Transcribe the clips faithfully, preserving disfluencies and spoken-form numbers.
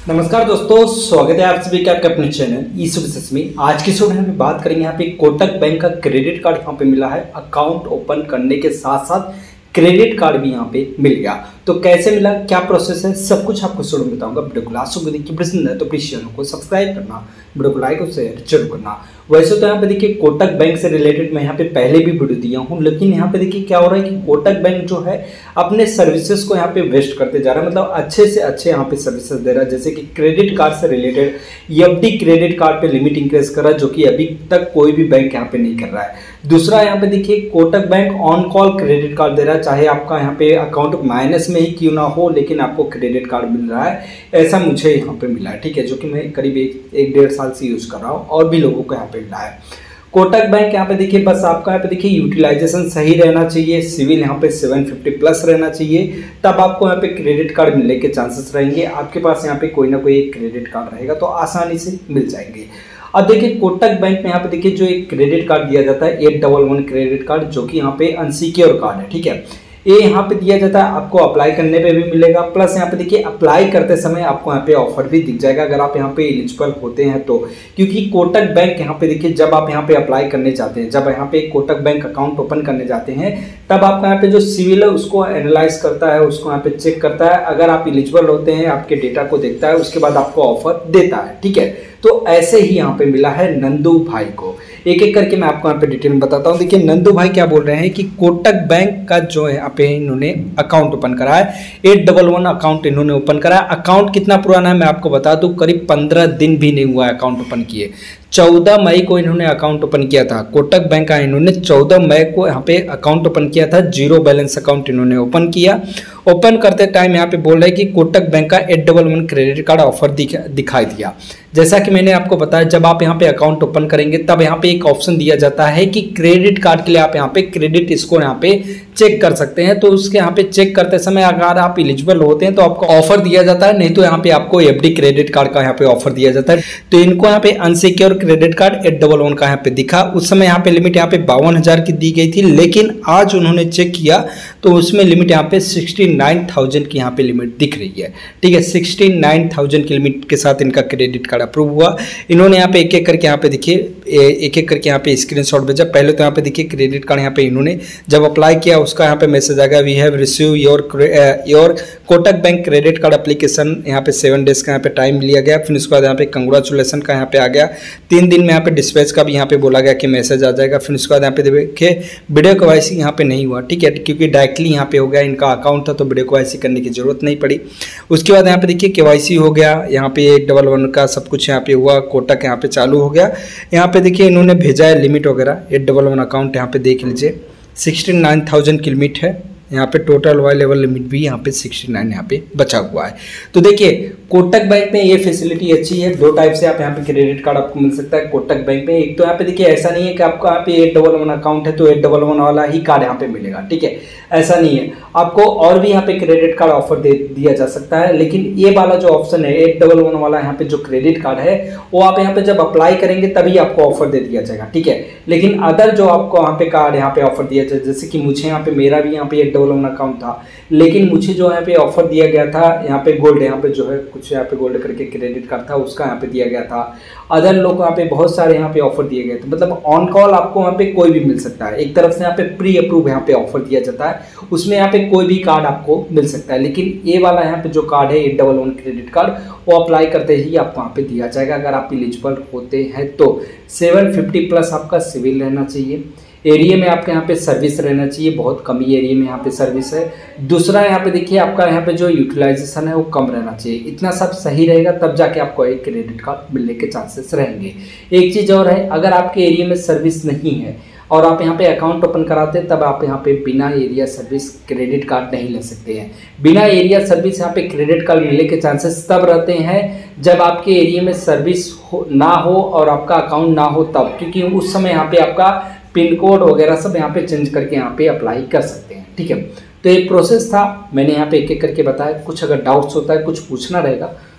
नमस्कार दोस्तों, स्वागत है आप सभी का आपके अपने चैनल ई सर्विसेज में। आज की वीडियो में बात करेंगे यहाँ पे कोटक बैंक का क्रेडिट कार्ड यहाँ पे मिला है। अकाउंट ओपन करने के साथ साथ क्रेडिट कार्ड भी यहाँ पे मिल गया। तो कैसे मिला, क्या प्रोसेस है, सब कुछ आपको वीडियो में बताऊंगा। वीडियो को लास्ट तक देखिए, पसंद है तो प्लीज चैनल को सब्सक्राइब करना, वीडियो को लाइक और शेयर जरूर करना। वैसे तो यहाँ पे देखिए कोटक बैंक से रिलेटेड मैं यहाँ पे पहले भी वीडियो दिया हूँ, लेकिन यहाँ पे देखिए क्या हो रहा है कि कोटक बैंक जो है अपने सर्विसेज को यहाँ पे वेस्ट करते जा रहा है। मतलब अच्छे से अच्छे यहाँ पे सर्विसेज दे रहा है, जैसे कि क्रेडिट कार्ड से रिलेटेड एफडी क्रेडिट कार्ड पे लिमिट इंक्रीज कर रहा है, जो कि अभी तक कोई भी बैंक यहाँ पे नहीं कर रहा है। दूसरा यहाँ पे देखिए Kotak bank on call credit card दे रहा है, चाहे आपका यहाँ पे अकाउंट माइनस में ही क्यों ना हो, लेकिन आपको क्रेडिट कार्ड मिल रहा है। ऐसा मुझे यहाँ पे मिला है, ठीक है, जो कि मैं करीब एक एक डेढ़ साल से यूज कर रहा हूँ और भी लोगों को यहाँ पे मिला है। कोटक बैंक यहाँ पे देखिए, बस आपका यहाँ पे देखिए यूटिलाइजेशन सही रहना चाहिए, सिविल यहाँ पे सात सौ पचास प्लस रहना चाहिए, तब आपको यहाँ पे क्रेडिट कार्ड मिलने के चांसेस रहेंगे। आपके पास यहाँ पे कोई ना कोई एक क्रेडिट कार्ड रहेगा तो आसानी से मिल जाएंगे। अब देखिए कोटक बैंक में यहाँ पे देखिए जो एक क्रेडिट कार्ड दिया जाता है eight double one credit card, जो कि यहाँ पे अनसिक्योर कार्ड है, ठीक है, ये यहाँ पे दिया जाता है। आपको अप्लाई करने पे भी मिलेगा, प्लस यहाँ पे देखिए अप्लाई करते समय आपको यहाँ पे ऑफर भी दिख जाएगा अगर आप यहाँ पे एलिजिबल होते हैं तो। क्योंकि कोटक बैंक यहाँ पे देखिए जब आप यहाँ पे अप्लाई करने जाते हैं, जब यहाँ पे कोटक बैंक अकाउंट ओपन करने जाते हैं, तब आपका यहाँ पे जो सिविल है उसको एनालाइज करता है, उसको यहाँ पे चेक करता है। अगर आप एलिजिबल होते हैं, आपके डेटा को देखता है, उसके बाद आपको ऑफर देता है, ठीक है। तो ऐसे ही यहाँ पे मिला है नंदू भाई को। एक एक करके मैं आपको यहाँ पे डिटेल में बताता हूँ। देखिए नंदू भाई क्या बोल रहे हैं कि कोटक बैंक का जो है यहाँ पे इन्होंने अकाउंट ओपन करा है, एट डबल वन अकाउंट इन्होंने ओपन करा है। अकाउंट कितना पुराना है मैं आपको बता दूं, करीब पंद्रह दिन भी नहीं हुआ है अकाउंट ओपन किए। चौदह मई को इन्होंने अकाउंट ओपन किया था। कोटक बैंक का इन्होंने चौदह मई को यहाँ पे अकाउंट ओपन किया था। जीरो बैलेंस अकाउंट इन्होंने ओपन किया। ओपन करते टाइम यहाँ पे बोल रहे हैं कि कोटक बैंक का eight double one credit card offer दिखा दिखाई दिया। जैसा कि मैंने आपको बताया, जब आप यहाँ पे अकाउंट ओपन करेंगे तब यहाँ पे एक ऑप्शन दिया जाता है कि क्रेडिट कार्ड के लिए आप यहाँ पे क्रेडिट स्कोर यहाँ पे चेक कर सकते हैं। तो उसके यहाँ पे चेक करते समय अगर आप एलिजिबल होते हैं तो आपको ऑफर दिया जाता है, नहीं तो यहाँ पे आपको एफडी क्रेडिट कार्ड का यहाँ पे ऑफर दिया जाता है। तो इनको यहाँ पे unsecure credit card eight double one का यहाँ पे दिखा। उस समय यहाँ पे लिमिट यहाँ पे बावन हजार की दी गई थी, लेकिन आज उन्होंने चेक किया तो उसमें लिमिट यहाँ पे सिक्सटी नाइन थाउजेंड की यहाँ पे लिमिट दिख रही है, ठीक है। सिक्सटी नाइन थाउजेंड की लिमिट के साथ इनका क्रेडिट कार्ड अप्रूव हुआ। इन्होंने यहाँ पे एक एक करके यहाँ पे देखिए एक एक करके यहाँ पे स्क्रीनशॉट भेजा। पहले तो यहाँ पे देखिए क्रेडिट कार्ड यहाँ पे इन्होंने जब अप्लाई किया उसका यहाँ पे मैसेज आ गया, we have receive your your Kotak bank credit card application. यहाँ पे सेवन डेज का यहाँ पे टाइम लिया गया। फिर उसके बाद यहाँ पे कंग्रेचुलेसन का यहाँ पे आ गया। तीन दिन में यहाँ पे डिस्पैच का भी यहाँ पे बोला गया कि मैसेज आ जाएगा। फिर उसके बाद यहाँ पे देखिए वीडियो केवाईसी यहाँ पे नहीं हुआ, ठीक है, क्योंकि डायरेक्टली यहाँ पे हो गया, इनका अकाउंट था तो वीडियो केवाईसी करने की जरूरत नहीं पड़ी। उसके बाद यहाँ पे देखिए केवाईसी हो गया, यहाँ पे एक डबल वन का सब कुछ यहाँ पे हुआ, कोटक यहाँ पे चालू हो गया। यहाँ पे देखिए इन्होंने भेजा है लिमिट वगैरह, एट डबल वन अकाउंट यहाँ पे देख लीजिए, सिक्सटी नाइन थाउजेंड की लिमिट है। यहाँ पे टोटल वाई लेवल लिमिट भी यहाँ पे सिक्सटी नाइन यहाँ पे बचा हुआ है। तो देखिए कोटक बैंक में ये फैसिलिटी अच्छी है। दो टाइप से आप यहाँ पे क्रेडिट कार्ड आपको मिल सकता है कोटक बैंक में। एक तो यहाँ पे देखिए ऐसा नहीं है कि आपका यहाँ पे एट डबल वन अकाउंट है तो एट डबल वन वाला ही कार्ड यहाँ पे मिलेगा, ठीक है, ऐसा नहीं है। आपको और भी यहाँ पे क्रेडिट कार्ड ऑफर दे दिया जा सकता है, लेकिन ये वाला जो ऑप्शन है एट डबल वन वाला यहाँ पे जो क्रेडिट कार्ड है वो आप यहाँ पे जब अप्लाई करेंगे तभी आपको ऑफर दे दिया जाएगा, ठीक है। लेकिन अदर जो आपको यहाँ पे कार्ड यहाँ पे ऑफर दिया जाए, जैसे कि मुझे यहाँ पे मेरा भी यहाँ पे एट डबल वन अकाउंट था, लेकिन मुझे जो यहाँ पे ऑफर दिया गया था यहाँ पे गोल्ड, यहाँ पे जो है कुछ यहाँ पे गोल्ड करके क्रेडिट कार्ड था उसका यहाँ पे दिया गया था। अदर लोग यहाँ पे बहुत सारे यहाँ पे ऑफर दिए गए थे। मतलब ऑन कॉल आपको यहाँ पे कोई भी मिल सकता है। एक तरफ से यहाँ पे प्री अप्रूव यहाँ पे ऑफर दिया जाता है, उसमें यहाँ पे कोई भी कार्ड आपको मिल सकता है। लेकिन ये वाला यहाँ पे जो कार्ड है eight double one credit card, वो अप्लाई करते ही आपको यहाँ पे दिया जाएगा अगर आप एलिजिबल होते हैं तो। सेवन फिफ्टी प्लस आपका सिविल रहना चाहिए। एरिया में आपके यहाँ पे सर्विस रहना चाहिए, बहुत कम ही एरिया में यहाँ पे सर्विस है। दूसरा यहाँ पे देखिए आपका यहाँ पे जो यूटिलाइजेशन है वो कम रहना चाहिए। इतना सब सही रहेगा तब जाके आपको एक क्रेडिट कार्ड मिलने के चांसेस रहेंगे। एक चीज़ और है, अगर आपके एरिया में सर्विस नहीं है और आप यहाँ पे अकाउंट ओपन कराते हैं तब आप यहाँ पे बिना एरिया सर्विस क्रेडिट कार्ड नहीं ले सकते हैं। बिना एरिया सर्विस यहाँ पे क्रेडिट कार्ड मिलने के चांसेस तब रहते हैं जब आपके एरिया में सर्विस हो ना हो और आपका अकाउंट ना हो तब, क्योंकि उस समय यहाँ पे आपका पिन कोड वगैरह सब यहाँ पे चेंज करके यहाँ पे अप्लाई कर सकते हैं, ठीक है। तो ये प्रोसेस था, मैंने यहाँ पे एक एक करके बताया। कुछ अगर डाउट्स होता है, कुछ पूछना रहेगा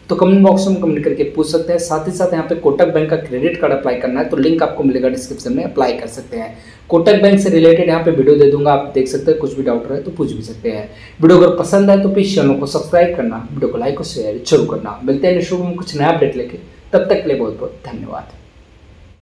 तो कमेंट बॉक्स में कमेंट करके पूछ सकते हैं। साथ ही साथ यहाँ पे कोटक बैंक का क्रेडिट कार्ड अप्लाई करना है तो लिंक आपको मिलेगा डिस्क्रिप्शन में, अप्लाई कर सकते हैं। कोटक बैंक से रिलेटेड यहाँ पे वीडियो दे दूंगा, आप देख सकते हैं, कुछ भी डाउट रहे तो पूछ भी सकते हैं। वीडियो अगर पसंद आए तो प्लीज चैनल को सब्सक्राइब करना, वीडियो को लाइक और शेयर जरूर करना। मिलते हैं नेक्स्ट वीडियो में कुछ नया अपडेट लेके, तब तक के लिए बहुत बहुत धन्यवाद।